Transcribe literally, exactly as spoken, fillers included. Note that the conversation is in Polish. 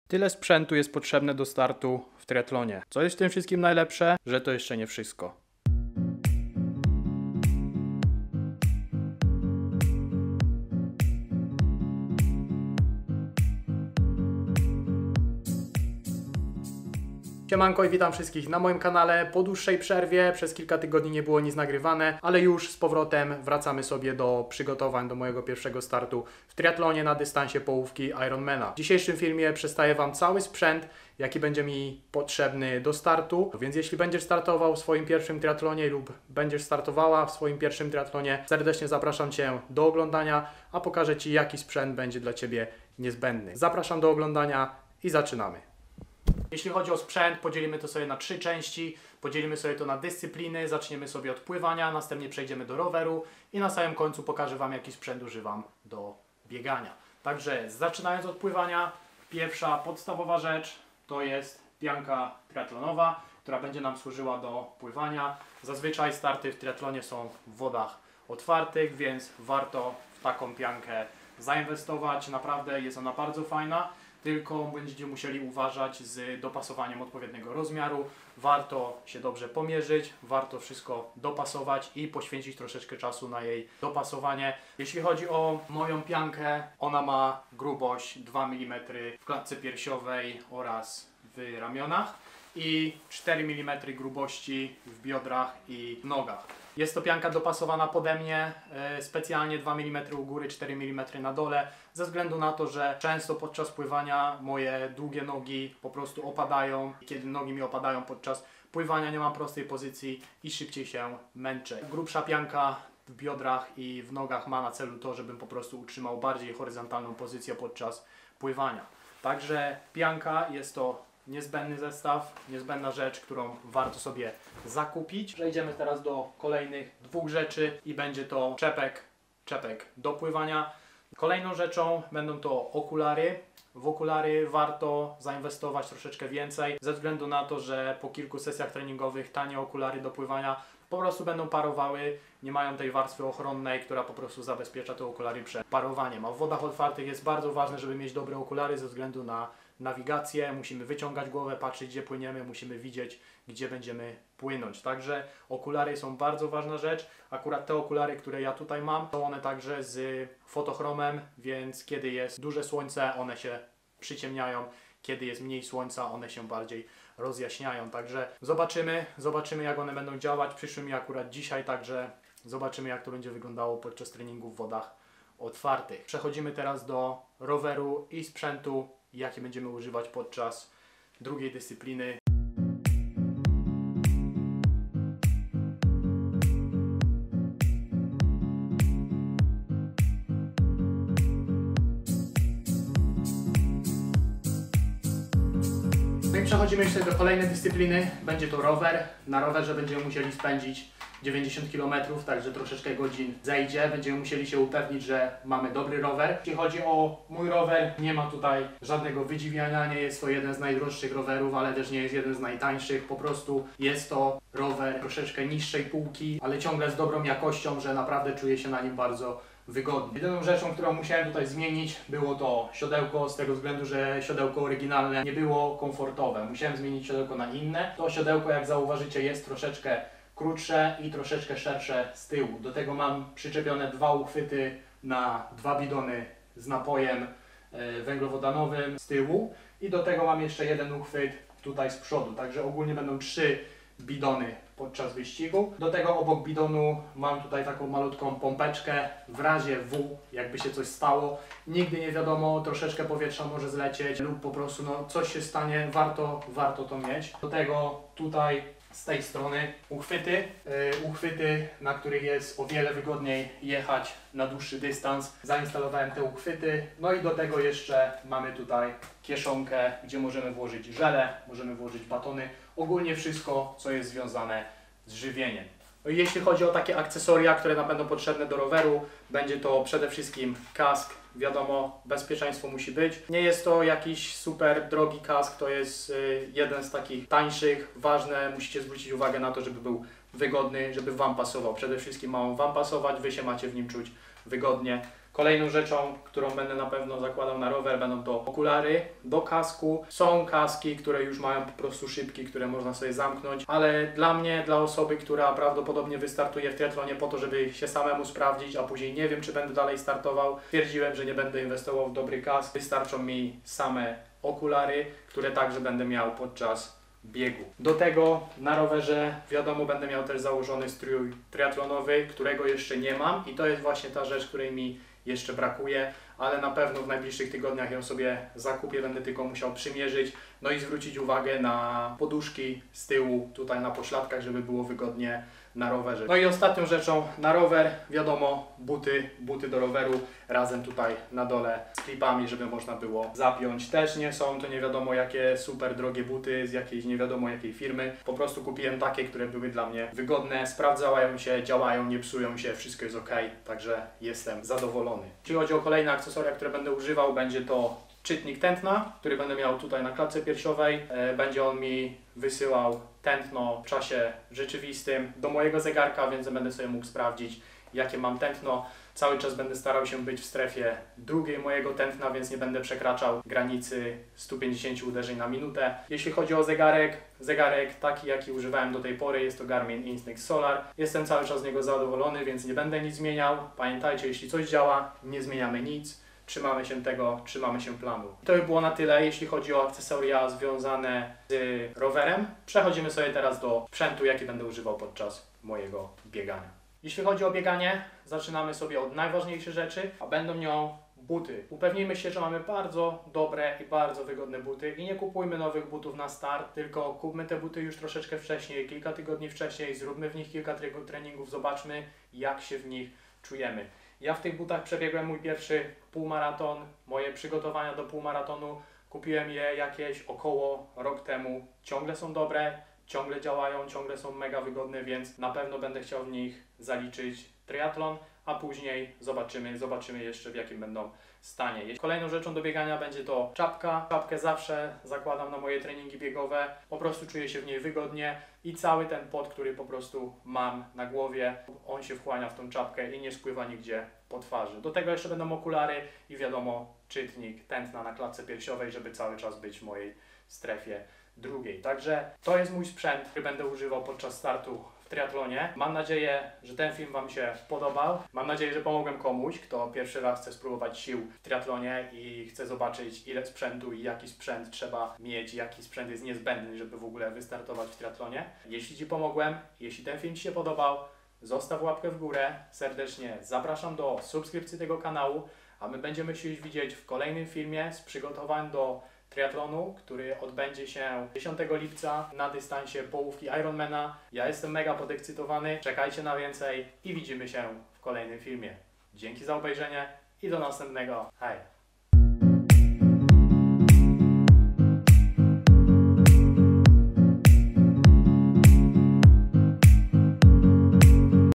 Tyle sprzętu jest potrzebne do startu w triatlonie. Co jest w tym wszystkim najlepsze? Że to jeszcze nie wszystko. Siemanko i witam wszystkich na moim kanale. Po dłuższej przerwie, przez kilka tygodni nie było nic nagrywane, ale już z powrotem wracamy sobie do przygotowań do mojego pierwszego startu w triatlonie na dystansie połówki Ironmana. W dzisiejszym filmie przedstawię Wam cały sprzęt, jaki będzie mi potrzebny do startu, więc jeśli będziesz startował w swoim pierwszym triatlonie lub będziesz startowała w swoim pierwszym triatlonie, serdecznie zapraszam Cię do oglądania, a pokażę Ci, jaki sprzęt będzie dla Ciebie niezbędny. Zapraszam do oglądania i zaczynamy. Jeśli chodzi o sprzęt, podzielimy to sobie na trzy części. Podzielimy sobie to na dyscypliny, zaczniemy sobie od pływania, następnie przejdziemy do roweru i na samym końcu pokażę Wam, jaki sprzęt używam do biegania. Także zaczynając od pływania, pierwsza podstawowa rzecz to jest pianka triatlonowa, która będzie nam służyła do pływania. Zazwyczaj starty w triatlonie są w wodach otwartych, więc warto w taką piankę zainwestować. Naprawdę jest ona bardzo fajna. Tylko będziecie musieli uważać z dopasowaniem odpowiedniego rozmiaru. Warto się dobrze pomierzyć, warto wszystko dopasować i poświęcić troszeczkę czasu na jej dopasowanie. Jeśli chodzi o moją piankę, ona ma grubość dwa milimetry w klatce piersiowej oraz w ramionach i cztery milimetry grubości w biodrach i nogach. Jest to pianka dopasowana pode mnie, e, specjalnie dwa milimetry u góry, cztery milimetry na dole, ze względu na to, że często podczas pływania moje długie nogi po prostu opadają. Kiedy nogi mi opadają podczas pływania, nie mam prostej pozycji i szybciej się męczę. Grubsza pianka w biodrach i w nogach ma na celu to, żebym po prostu utrzymał bardziej horyzontalną pozycję podczas pływania. Także pianka jest to niezbędny zestaw, niezbędna rzecz, którą warto sobie zakupić. Przejdziemy teraz do kolejnych dwóch rzeczy i będzie to czepek, czepek do pływania. Kolejną rzeczą będą to okulary. W okulary warto zainwestować troszeczkę więcej, ze względu na to, że po kilku sesjach treningowych tanie okulary do pływania po prostu będą parowały, nie mają tej warstwy ochronnej, która po prostu zabezpiecza te okulary przed parowaniem. A w wodach otwartych jest bardzo ważne, żeby mieć dobre okulary ze względu na nawigację. Musimy wyciągać głowę, patrzeć, gdzie płyniemy, musimy widzieć, gdzie będziemy płynąć. Także okulary są bardzo ważna rzecz. Akurat te okulary, które ja tutaj mam, są one także z fotochromem, więc kiedy jest duże słońce, one się przyciemniają. Kiedy jest mniej słońca, one się bardziej rozjaśniają. Także zobaczymy, zobaczymy jak one będą działać. Przyszły mi akurat dzisiaj, także zobaczymy jak to będzie wyglądało podczas treningu w wodach otwartych. Przechodzimy teraz do roweru i sprzętu, jaki będziemy używać podczas drugiej dyscypliny. No i przechodzimy jeszcze do kolejnej dyscypliny. Będzie to rower. Na rowerze będziemy musieli spędzić dziewięćdziesiąt kilometrów, także troszeczkę godzin zejdzie. Będziemy musieli się upewnić, że mamy dobry rower. Jeśli chodzi o mój rower, nie ma tutaj żadnego wydziwiania, nie jest to jeden z najdroższych rowerów, ale też nie jest jeden z najtańszych. Po prostu jest to rower troszeczkę niższej półki, ale ciągle z dobrą jakością, że naprawdę czuję się na nim bardzo wygodnie. Jedyną rzeczą, którą musiałem tutaj zmienić, było to siodełko, z tego względu, że siodełko oryginalne nie było komfortowe. Musiałem zmienić siodełko na inne. To siodełko, jak zauważycie, jest troszeczkę krótsze i troszeczkę szersze z tyłu. Do tego mam przyczepione dwa uchwyty na dwa bidony z napojem e, węglowodanowym z tyłu i do tego mam jeszcze jeden uchwyt tutaj z przodu. Także ogólnie będą trzy bidony podczas wyścigu. Do tego obok bidonu mam tutaj taką malutką pompeczkę w razie W, jakby się coś stało. Nigdy nie wiadomo, troszeczkę powietrza może zlecieć lub po prostu no, coś się stanie, warto, warto to mieć. Do tego tutaj z tej strony uchwyty, yy, uchwyty, na których jest o wiele wygodniej jechać na dłuższy dystans. Zainstalowałem te uchwyty, no i do tego jeszcze mamy tutaj kieszonkę, gdzie możemy włożyć żele, możemy włożyć batony, ogólnie wszystko, co jest związane z żywieniem. Jeśli chodzi o takie akcesoria, które nam będą potrzebne do roweru, będzie to przede wszystkim kask. Wiadomo, bezpieczeństwo musi być. Nie jest to jakiś super drogi kask, to jest jeden z takich tańszych. Ważne, musicie zwrócić uwagę na to, żeby był wygodny, żeby Wam pasował. Przede wszystkim ma on Wam pasować, Wy się macie w nim czuć wygodnie. Kolejną rzeczą, którą będę na pewno zakładał na rower, będą to okulary do kasku. Są kaski, które już mają po prostu szybki, które można sobie zamknąć, ale dla mnie, dla osoby, która prawdopodobnie wystartuje w triatlonie po to, żeby się samemu sprawdzić, a później nie wiem, czy będę dalej startował, stwierdziłem, że nie będę inwestował w dobry kask. Wystarczą mi same okulary, które także będę miał podczas biegu. Do tego na rowerze wiadomo będę miał też założony strój triatlonowy, którego jeszcze nie mam i to jest właśnie ta rzecz, której mi jeszcze brakuje, ale na pewno w najbliższych tygodniach ją sobie zakupię, będę tylko musiał przymierzyć, no i zwrócić uwagę na poduszki z tyłu, tutaj na pośladkach, żeby było wygodnie na rowerze. No i ostatnią rzeczą na rower, wiadomo, buty, buty do roweru razem tutaj na dole z klipami, żeby można było zapiąć. Też nie są to nie wiadomo jakie super drogie buty z jakiejś nie wiadomo jakiej firmy. Po prostu kupiłem takie, które były dla mnie wygodne, sprawdzają się, działają, nie psują się, wszystko jest ok, także jestem zadowolony. Jeśli chodzi o kolejne akcesoria, które będę używał, będzie to czytnik tętna, który będę miał tutaj na klatce piersiowej. Będzie on mi wysyłał tętno w czasie rzeczywistym do mojego zegarka, więc będę sobie mógł sprawdzić, jakie mam tętno. Cały czas będę starał się być w strefie drugiej mojego tętna, więc nie będę przekraczał granicy stu pięćdziesięciu uderzeń na minutę. Jeśli chodzi o zegarek, zegarek taki jaki używałem do tej pory, jest to Garmin Instinct Solar. Jestem cały czas z niego zadowolony, więc nie będę nic zmieniał. Pamiętajcie, jeśli coś działa, nie zmieniamy nic. Trzymamy się tego, trzymamy się planu. To by było na tyle, jeśli chodzi o akcesoria związane z rowerem. Przechodzimy sobie teraz do sprzętu, jaki będę używał podczas mojego biegania. Jeśli chodzi o bieganie, zaczynamy sobie od najważniejszych rzeczy, a będą nią buty. Upewnijmy się, że mamy bardzo dobre i bardzo wygodne buty i nie kupujmy nowych butów na start, tylko kupmy te buty już troszeczkę wcześniej, kilka tygodni wcześniej, zróbmy w nich kilka treningów, zobaczmy jak się w nich czujemy. Ja w tych butach przebiegłem mój pierwszy półmaraton, moje przygotowania do półmaratonu, kupiłem je jakieś około rok temu, ciągle są dobre, ciągle działają, ciągle są mega wygodne, więc na pewno będę chciał w nich zaliczyć triatlon, a później zobaczymy, zobaczymy jeszcze w jakim będą stanie. Kolejną rzeczą do biegania będzie to czapka. Czapkę zawsze zakładam na moje treningi biegowe, po prostu czuję się w niej wygodnie i cały ten pot, który po prostu mam na głowie, on się wchłania w tą czapkę i nie spływa nigdzie po twarzy. Do tego jeszcze będą okulary i wiadomo czytnik tętna na klatce piersiowej, żeby cały czas być w mojej strefie drugiej. Także to jest mój sprzęt, który będę używał podczas startu w triatlonie. Mam nadzieję, że ten film Wam się podobał. Mam nadzieję, że pomogłem komuś, kto pierwszy raz chce spróbować sił w triatlonie i chce zobaczyć ile sprzętu i jaki sprzęt trzeba mieć, jaki sprzęt jest niezbędny, żeby w ogóle wystartować w triatlonie. Jeśli Ci pomogłem, jeśli ten film Ci się podobał, zostaw łapkę w górę. Serdecznie zapraszam do subskrypcji tego kanału, a my będziemy się już widzieć w kolejnym filmie z przygotowań do triatlonu, który odbędzie się dziesiątego lipca na dystansie połówki Ironmana. Ja jestem mega podekscytowany, czekajcie na więcej i widzimy się w kolejnym filmie. Dzięki za obejrzenie i do następnego. Hej!